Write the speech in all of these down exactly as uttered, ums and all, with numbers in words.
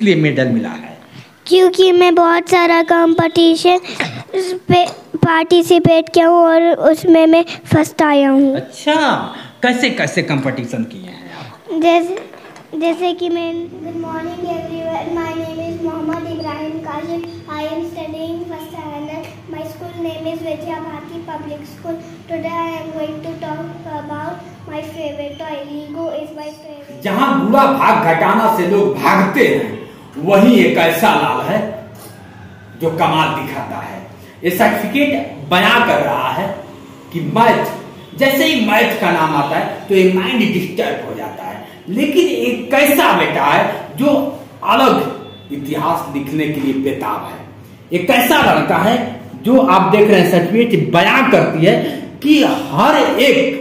लिए मेडल मिला है? क्योंकि मैं बहुत सारा कंपटीशन पे पार्टिसिपेट किया हूँ और उसमें मैं फर्स्ट आया हूँ। अच्छा, कैसे कैसे कंपटीशन किए हैं आप? जैसे जैसे कि मैं good morning everyone, my name is Mohammed Ibrahim Kashif, I am studying first standard, my school name is Vijaya Bharati public school. Today I am going to talk about my favourite toy. Lego is my favourite. जहां बुरा भाग घटाना से लोग भागते हैं, वही एक ऐसा लाल है जो कमाल दिखाता है। ये सर्टिफिकेट बयां कर रहा है कि मैथ, जैसे ही मैथ का नाम आता है तो ये माइंड डिस्टर्ब हो जाता है, लेकिन एक कैसा बेटा है जो अलग इतिहास लिखने के लिए बेताब है। एक कैसा लड़का है जो आप देख रहे हैं सर्टिफिकेट बयां करती है कि हर एक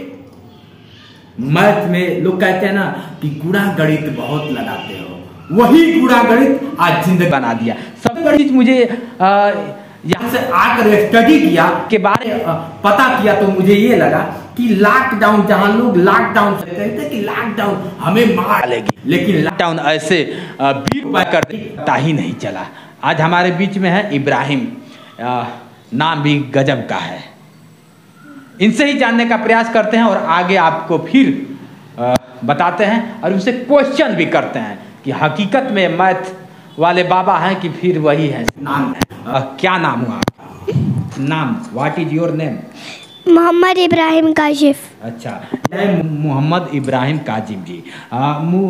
मैथ में लोग कहते हैं ना कि गुणा गणित बहुत लगाते हो, वही गुणा गणित आज जिंदगी बना दिया। सबसे बड़ी चीज मुझे आ, यहाँ से आकर स्टडी किया के बारे में पता किया तो मुझे ये लगा कि लॉकडाउन, जहां लोग लॉकडाउन से कहते हैं कि लॉकडाउन हमें मार लेगी, लेकिन लॉकडाउन ऐसे बीट बाय करके पता ही नहीं चला। आज हमारे बीच में है इब्राहिम, आ, नाम भी गजब का है। इनसे ही जानने का प्रयास करते हैं और आगे आपको फिर आ, बताते हैं और उनसे क्वेश्चन भी करते हैं कि हकीकत में मैथ वाले बाबा हैं कि फिर वही है। नाम है, आ, क्या नाम हुआ आपका? नाम, what is your name? Mohammed Ibrahim Kashif. अच्छा, मोहम्मद इब्राहिम काजिम जी। आ, मु,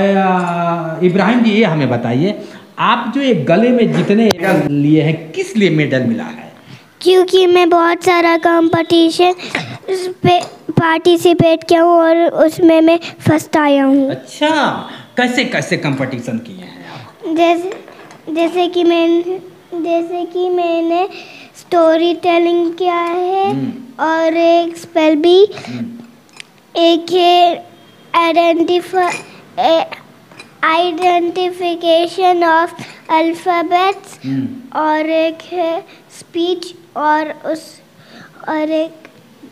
आ, इब्राहिम जी, ये हमें बताइए, आप जो ये गले में जितने मेडल लिए हैं, किस लिए मेडल मिला है? क्योंकि मैं बहुत सारा कंपटीशन पे पार्टिसिपेट किया हूँ और उसमें मैं फर्स्ट आया हूँ। अच्छा, कैसे कैसे कंपटीशन किए हैं आप? जैसे जैसे कि मैं जैसे कि मैंने स्टोरी टेलिंग किया है और एक स्पेल बी, एक है आइडेंटिफाई आइडेंटिफिकेशन ऑफ अल्फाबेट्स और एक है स्पीच और उस और एक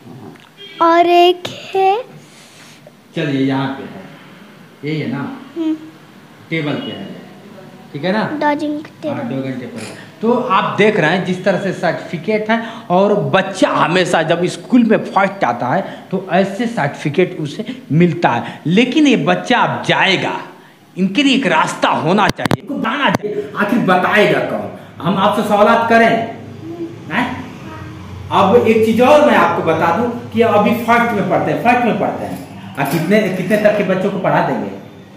और एक है, चलिए यहाँ पे है, यही है ना, टेबल पे है, ठीक है ना, डॉजिंग टेबल। Dodging table. तो आप देख रहे हैं जिस तरह से सर्टिफिकेट है, और बच्चा हमेशा जब स्कूल में फर्स्ट आता है तो ऐसे सर्टिफिकेट उसे मिलता है। लेकिन ये बच्चा अब जाएगा, इनके लिए एक रास्ता होना चाहिए, इनको बताना चाहिए। आखिर बताएगा कौन? हम आपसे सवाल करें है? अब एक चीज और मैं आपको बता दूं कि अभी फर्स्ट में पढ़ते हैं, फर्स्ट में पढ़ते हैं, और कितने कितने तक के बच्चों को पढ़ा देंगे?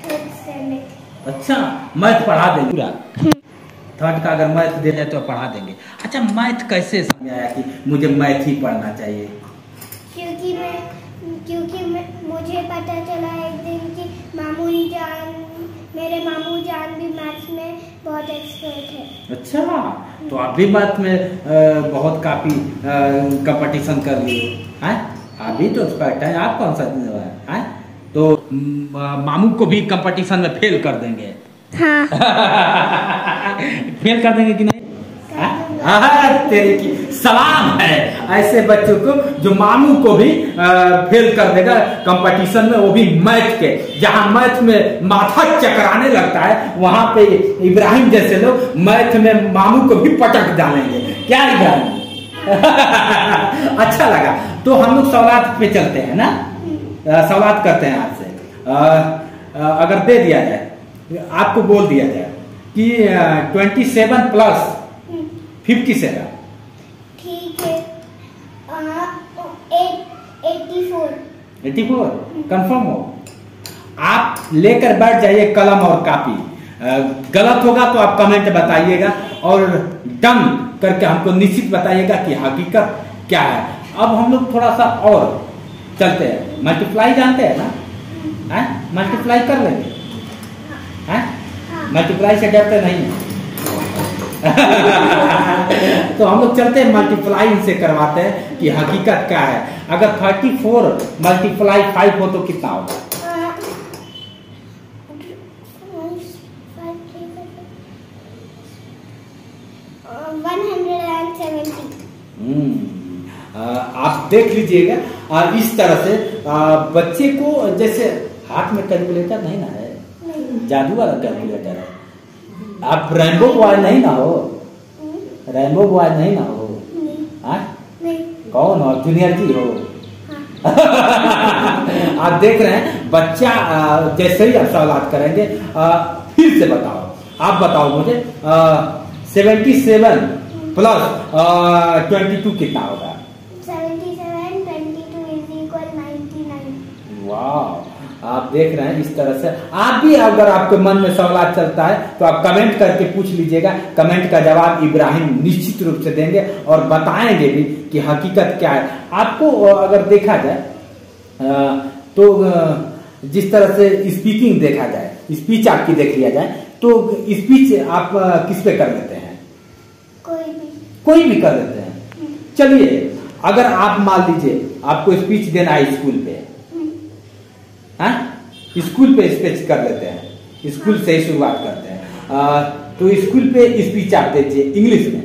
अच्छा, मैथ पढ़ा देंगे पूरा? थर्ड का अगर मैथ दे जाए तो पढ़ा देंगे। अच्छा, मैथ कैसे समझ आया कि मुझे मैथ ही पढ़ना चाहिए? क्योंकि मैं क्योंकि मैं मुझे पता चला एक दिन कि मामू जान मेरे मामू जान भी मैथ्स में बहुत एक्सपर्ट है। अच्छा, तो आप भी मैथ में आ, बहुत काफी कंपटीशन कर लिए हैं? आप भी तो एक्सपर्ट हैं। आप कौन सा है? तो मामू को भी कंपटीशन में फेल कर देंगे? हाँ। फेल कर देंगे कि नहीं? हाँ, तेरे की सलाम है ऐसे बच्चों को जो मामू को भी आ, फेल कर देगा कंपटीशन में, वो भी मैथ के। जहां मैथ में माथा चकराने लगता है, वहां पे इब्राहिम जैसे लोग मैथ में मामू को भी पटक डालेंगे। क्या इब्राहिम? अच्छा लगा। तो हम लोग सवाल पे चलते हैं ना, सवाल करते हैं आपसे। अगर दे दिया जाए, आपको बोल दिया जाए कि twenty seven plus fifty seven, ठीक है, eighty four. Eighty four confirm हो? आप लेकर बैठ जाइए कलम और कापी। गलत होगा तो आप कमेंट बताइएगा और डन करके हमको निश्चित बताइएगा कि हकीकत क्या है। अब हम लोग थोड़ा सा और चलते हैं। मल्टीप्लाई जानते हैं ना? हैं? मल्टीप्लाई कर लेंगे? हैं? मल्टीप्लाई से डरते नहीं है। तो हम लोग चलते हैं, मल्टीप्लाई इनसे करवाते हैं कि हकीकत क्या है। अगर थर्टी फोर मल्टीप्लाई फाइव हो तो कितना होगा? One hundred seventy. आप देख लीजिएगा। और इस तरह से आ, बच्चे को, जैसे हाथ में कैलकुलेटर नहीं ना है, जादू वाला कैलकुलेटर है, आप रेनबो बॉय नहीं ना हो? रेनबो बॉय नहीं ना हो? हाँ? कौन हो? जूनियर जी हो? आप देख रहे हैं बच्चा जैसे ही आप सवाल करेंगे फिर से बताओ। आप बताओ मुझे seventy seven plus twenty two कितना होगा? Seventy seven twenty two is equal ninety nine. वाह, आप देख रहे हैं इस तरह से आप भी अगर आपके मन में सवाल चलता है तो आप कमेंट करके पूछ लीजिएगा। कमेंट का जवाब इब्राहिम निश्चित रूप से देंगे और बताएंगे भी कि हकीकत क्या है। आपको अगर देखा जाए तो जिस तरह से स्पीकिंग देखा जाए, स्पीच आपकी देख लिया जाए तो स्पीच आप किस पे कर लेते हैं? कोई भी कोई भी कर लेते हैं। चलिए अगर आप मान लीजिए आपको स्पीच देना है स्कूल पे, हाँ? स्कूल पे स्पीच कर लेते हैं, स्कूल से ही शुरुआत करते हैं। आ, तो स्कूल पे स्पीच आप दीजिए इंग्लिश में।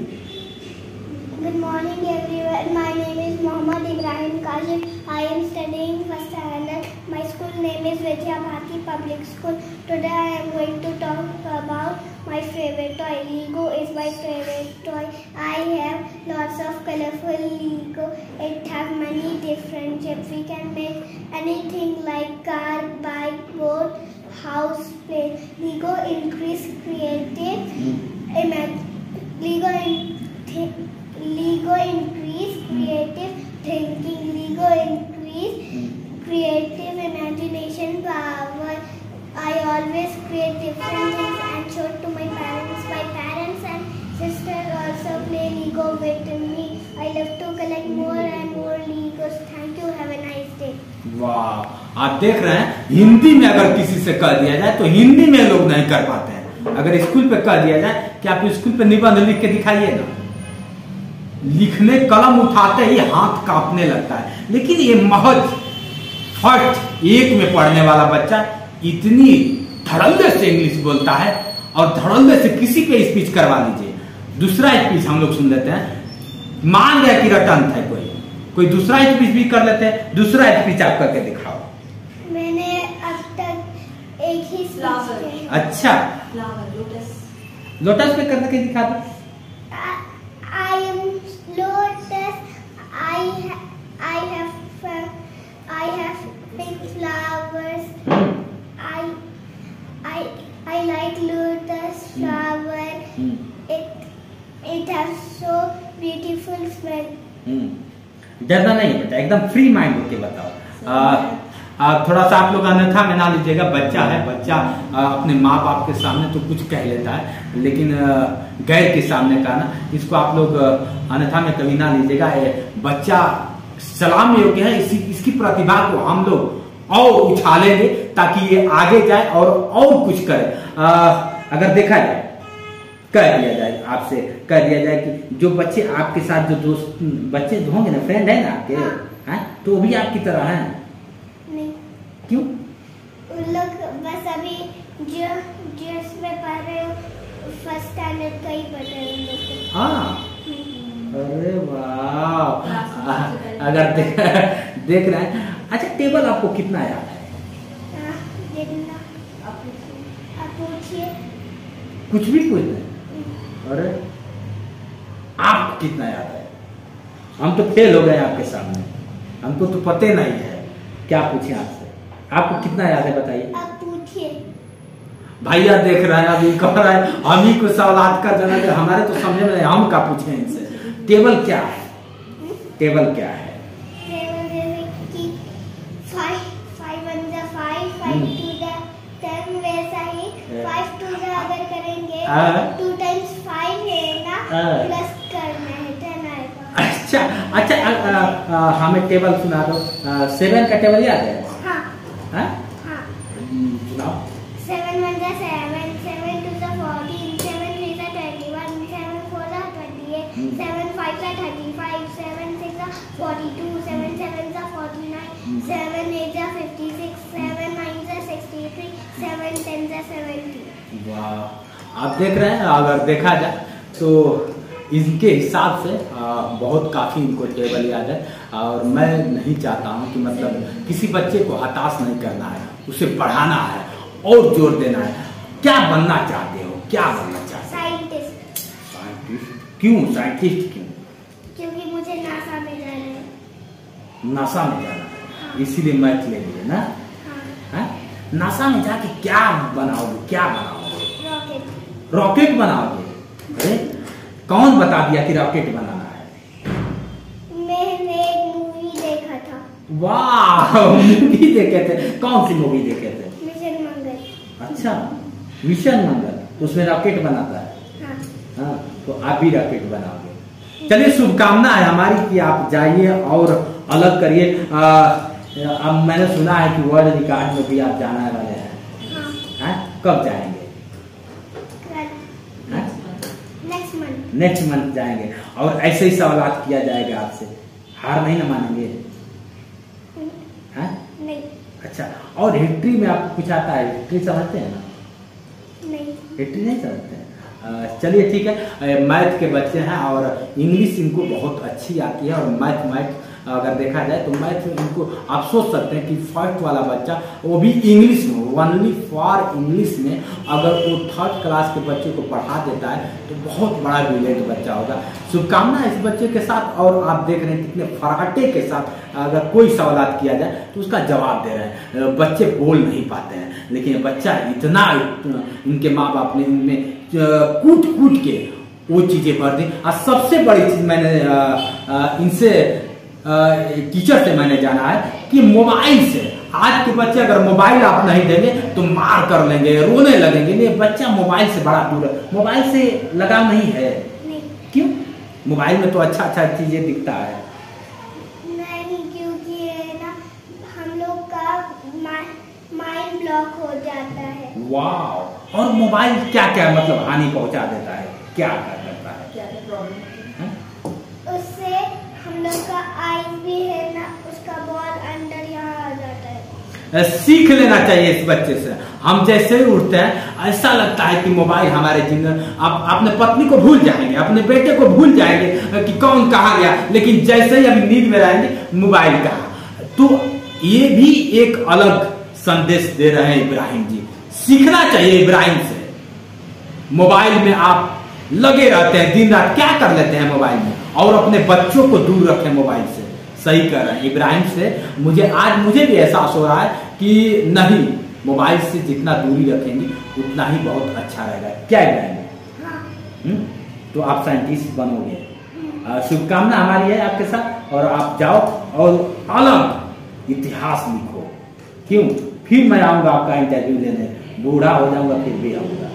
Good morning everyone, my name is Mohammed Ibrahim Kazim, I am studying first standard, my school name is Vijaya Bharati public school. Today I am going to talk about my favorite toy. Lego is my favorite toy. I have lots of colorful Lego. It have many different shapes. We can make anything like car, bike, boat, house, plane. Lego increase creative imag Lego in Lego increase creative thinking. Lego increase creative imagination power. I always create different things and show to my parents. My parents and sister also play Lego with me. I love to collect more and more Legos. Thank you. Have a nice day. वाह, आप देख रहे हैं हिंदी में अगर किसी से कह दिया जाए तो हिंदी में लोग नहीं कर पाते हैं। अगर स्कूल पे कह दिया जाए कि आप स्कूल पे निबंध लिख के दिखाइए ना, लिखने कलम उठाते ही हाथ कांपने लगता है। लेकिन ये महज फर्स्ट एक में पढ़ने वाला बच्चा इतनी धड़ल्ले से इंग्लिश बोलता है और धड़ल्ले से किसी पे स्पीच करवा लीजिए। दूसरा स्पीच हम लोग सुन लेते हैं। मान गया कि रटन था कोई कोई दूसरा स्पीच भी कर लेते हैं। दूसरा स्पीच आप करके दिखाओ। मैंने अब तक एक ही स्पीच किया। अच्छा, लोटस लोटस पे करके दिखा दो। I am lotus. I I have I have pink flowers. I I I like lotus flower. It it has so beautiful smell. डरना नहीं है बेटा, एकदम फ्री माइंड होके बताओ। आ, आ, थोड़ा सा आप लोग अन्यथा में ना लीजिएगा। बच्चा है, बच्चा आ, अपने माँ बाप के सामने तो कुछ कह लेता है, लेकिन आ, गैर के सामने का ना, इसको आप लोग अन्यथा में कभी ना लीजिएगा। बच्चा सलाम योग्य है। इसी इसकी प्रतिभा को हम लोग और उछालेंगे ताकि ये आगे जाए और और कुछ करे। आ, अगर देखा जाए, कह दिया जाए आपसे, कह दिया जाए कि जो बच्चे आपके साथ जो दोस्त बच्चे जो होंगे ना, फ्रेंड है ना आपके, हैं तो वो भी आपकी तरह हैं? नहीं। क्यों? उन लोग बस अभी जो जो इसमें पढ़ रहे हो फर्स्ट स्टैंडर्ड का ही पढ़ रहे हो उन लोग। हाँ, अरे वाह, अगर देख, देख रहे हैं। अच्छा, टेबल आपको कितना याद है? आप पूछिए। कुछ भी पूछ रहे? अरे आपको कितना याद है? हम तो फेल हो गए आपके सामने, हमको तो पते नहीं है। क्या पूछे आपसे? आपको कितना याद है बताइए? आप पूछिए। भैया देख रहे हैं, अभी कह रहा है हम ही को सवाल कर देना कि हमारे तो समझ में नहीं, हम क्या पूछे इनसे। टेबल क्या है? टेबल क्या है? टेबल जैसे कि फाइव फाइव वन जा फाइव, फाइव टू जा टेन, वैसा ही फाइव टू जा अगर करेंगे टू टाइम्स फाइव है ना, प्लस करना है टेन आएगा। अच्छा अच्छा, आ, आ, आ, हमें टेबल सुना दो। सेवन का टेबल याद है? हाँ हाँ, हाँ। सुनाओ। सेवन वन जा सेवन, सेवन टू जा फोर्टीन, सेवन थ्री जा ट्वेंटी वन, सेवन फोर जा ट्वेंटी एट, सेवन फाइव जा थर्टी फाइव, सेवन सिक्स जा फोर्टी टू, सेवन सेवन जा फोर्टी नाइन, सेवन एट जा फिफ्टी सिक्स, सेवन नाइन जा sixty three, seven ten जा seventy. वाह, आप देख रहे हैं। अगर देखा जाए तो इनके हिसाब से आ, बहुत काफी इनको टेबल याद है। और मैं नहीं चाहता हूं कि मतलब किसी बच्चे को हताश नहीं करना है, उसे पढ़ाना है और जोर देना है। क्या बनना चाहते हो? क्या बनना चाहते हो? क्यों साइंटिस्ट क्यों? क्योंकि मुझे नासा में जाना है। नासा में जाना है, हाँ। इसीलिए मैथ ले लिए ना? हाँ। है? नासा में जाके क्या बनाओगे, क्या बनाओगे? रॉकेट। रॉकेट बनाओगे? अरे कौन बता दिया कि रॉकेट बनाना है? मैंने एक मूवी देखा था। वाह, मूवी देखे थे? कौन सी मूवी देखे थे? मिशन मंगल। अच्छा, मिशन मंगल, तो उसमें रॉकेट बनाता है। हाँ। हाँ, तो आप भी रॉकेट बनाओगे। चलिए, शुभकामना है हमारी कि आप जाइए और अलग करिए। अब मैंने सुना है कि वर्ल्ड रिकॉर्ड में भी आप जाने वाले हैं। हाँ। है? कब जाएंगे? Next month. नेक्स्ट मंथ जाएंगे और ऐसे ही सवाल किया जाएगा आपसे, हार नहीं ना मानेंगे? है? नहीं। अच्छा, और हिस्ट्री में आपको कुछ आता है? हिस्ट्री समझते हैं ना? नहीं। हिस्ट्री नहीं समझते हैं? चलिए ठीक है, मैथ के बच्चे हैं और इंग्लिश इनको बहुत अच्छी आती है और मैथ मैथ अगर देखा जाए तो मैथ में इनको आप सोच सकते हैं कि फर्स्ट वाला बच्चा, वो भी इंग्लिश में, ओनली फॉर इंग्लिश में, अगर वो थर्ड क्लास के बच्चे को पढ़ा देता है तो बहुत बड़ा ब्रिलियंट बच्चा होगा। शुभकामना इस बच्चे के साथ। और आप देख रहे हैं कितने फराटे के साथ अगर कोई सवाल किया जाए तो उसका जवाब दे रहे हैं। बच्चे बोल नहीं पाते हैं, लेकिन बच्चा इतना, इनके माँ बाप ने इनमें कूट कूट के वो चीजें भर दी। और सबसे बड़ी चीज मैंने इनसे टीचर से मैंने जाना है कि मोबाइल से, आज के बच्चे अगर मोबाइल आप नहीं देंगे तो मार कर लेंगे, रोने लगेंगे। ये बच्चा मोबाइल से बड़ा दूर है, मोबाइल से लगाव नहीं है। नहीं। क्यों? मोबाइल में तो अच्छा अच्छा चीजें दिखता है। नहीं, क्योंकि है ना, हम लोग का माइंड ब्लॉक हो जाता है। वाह, और मोबाइल क्या क्या मतलब हानि पहुंचा देता है, क्या कर देता है? क्या क्या प्रॉब्लम? उससे हम लोग का आईज भी है ना, उसका बॉल अंदर यहाँ आ जाता है। सीख लेना चाहिए इस बच्चे से। हम जैसे ही उठते हैं ऐसा लगता है कि मोबाइल हमारे जिंदगी, आप अपने पत्नी को भूल जाएंगे, अपने बेटे को भूल जाएंगे कि कौन कहाँ गया, लेकिन जैसे ही अभी नींद में रहेंगे मोबाइल कहाँ। तो ये भी एक अलग संदेश दे रहे हैं इब्राहिम जी। सीखना चाहिए इब्राहिम से। मोबाइल में आप लगे रहते हैं दिन रात, क्या कर लेते हैं मोबाइल में, और अपने बच्चों को दूर रखें मोबाइल से। सही कर रहे हैं इब्राहिम से। मुझे आज मुझे भी एहसास हो रहा है कि नहीं, मोबाइल से जितना दूरी रखेंगे उतना ही बहुत अच्छा रहेगा। क्या इब्राहिम? हाँ। तो आप साइंटिस्ट बनोगे। शुभकामना हमारी है आपके साथ, और आप जाओ और अलग इतिहास लिखो। क्यों? फिर मैं आऊंगा आपका इंटरव्यू लेने, बूढ़ा हो जाऊंगा फिर भी आऊंगा।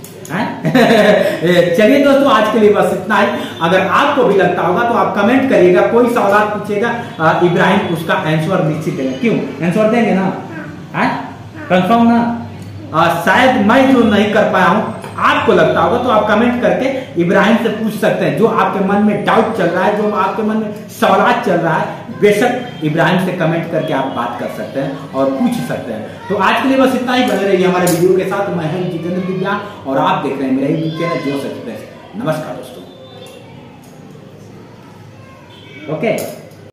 चलिए दोस्तों, आज के लिए बस इतना ही। अगर आपको भी लगता होगा तो आप कमेंट करिएगा, कोई सवाल पूछेगा इब्राहिम उसका आंसर निश्चित देंगे। क्यों? आंसर देंगे ना? है? कंफर्म ना? आ, शायद मैं जो नहीं कर पाया हूं, आपको लगता होगा तो आप कमेंट करके इब्राहिम से पूछ सकते हैं। जो आपके मन में डाउट चल रहा है, जो आपके मन में सवाल चल रहा है, बेशक इब्राहिम से कमेंट करके आप बात कर सकते हैं और पूछ सकते हैं। तो आज के लिए बस इतना ही। बने रहिए हमारे वीडियो के साथ। मैं हूं जितेंद्र दिव्या और आप देख रहे हैं मेरा यूट्यूब चैनल जोश एक्सप्रेस। नमस्कार दोस्तों। ओके।